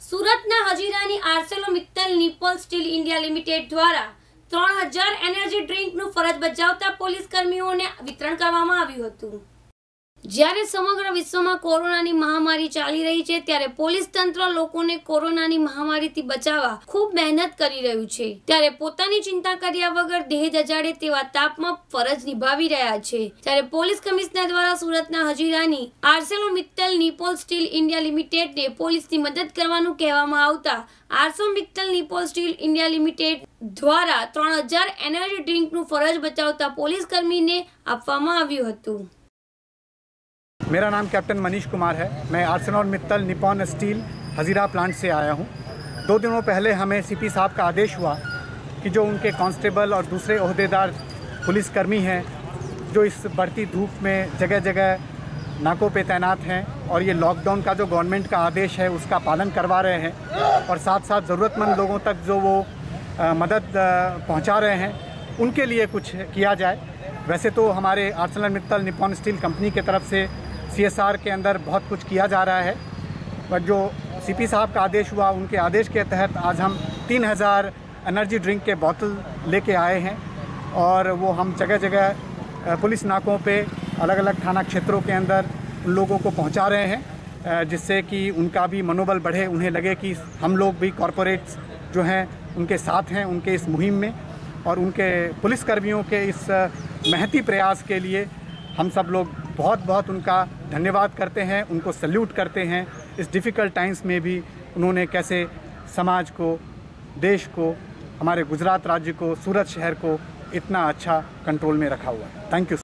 સુરતના હજીરાની ArcelorMittal Nippon Steel India Limited દ્વારા 3000 એનર્જી ડ્રિંકનું ફરજ બજાવતા પોલીસ કર્મીઓને વિતરણ કરવામાં આવ્યું હતું। જ્યારે સમગ્ર વિશ્વમાં કોરોનાની મહામારી ચાલી રહી છે ત્યારે પોલીસ તંત્ર લોકોને કોરોનાની મહામારીથી બચાવવા ખૂબ મહેનત કરી રહ્યું છે। ત્યારે પોતાની ચિંતા કર્યા વગર દેહ જજાડે તેવા તાપમાં ફરજ નિભાવી રહ્યા છે। ત્યારે પોલીસ કમિશનર દ્વારા સુરતના હજીરાની આર્સેલોમિત્તલ નિપ્પોન સ્ટીલ ઇન્ડિયા લિમિટેડને પોલીસની મદદ કરવાનું કહેવામાં આવતા ArcelorMittal Nippon Steel India Limited દ્વારા 3000 એનર્જી ડ્રિંકનું ફરજ બચાવતા પોલીસ કર્મીને આપવામાં આવ્યું હતું। मेरा नाम कैप्टन मनीष कुमार है। मैं ArcelorMittal Nippon Steel Hazira plant से आया हूँ। 2 दिनों पहले हमें सीपी साहब का आदेश हुआ कि जो उनके कांस्टेबल और दूसरे ओहदेदार पुलिसकर्मी हैं जो इस बढ़ती धूप में जगह जगह नाकों पे तैनात हैं और ये लॉकडाउन का जो गवर्नमेंट का आदेश है उसका पालन करवा रहे हैं और साथ साथ ज़रूरतमंद लोगों तक जो वो मदद पहुँचा रहे हैं उनके लिए कुछ किया जाए। वैसे तो हमारे आर्सेलोमित्तल निप्पॉन स्टील कंपनी की तरफ से CSR के अंदर बहुत कुछ किया जा रहा है, बट जो सीपी साहब का आदेश हुआ उनके आदेश के तहत आज हम 3000 एनर्जी ड्रिंक के बोतल लेके आए हैं और वो हम जगह जगह पुलिस नाकों पे अलग अलग थाना क्षेत्रों के अंदर उन लोगों को पहुंचा रहे हैं, जिससे कि उनका भी मनोबल बढ़े, उन्हें लगे कि हम लोग भी कॉरपोरेट्स जो हैं उनके साथ हैं उनके इस मुहिम में और उनके पुलिसकर्मियों के इस महती प्रयास के लिए हम सब लोग बहुत बहुत उनका धन्यवाद करते हैं, उनको सल्यूट करते हैं। इस डिफ़िकल्ट टाइम्स में भी उन्होंने कैसे समाज को, देश को, हमारे गुजरात राज्य को, सूरत शहर को इतना अच्छा कंट्रोल में रखा हुआ है। Thank you.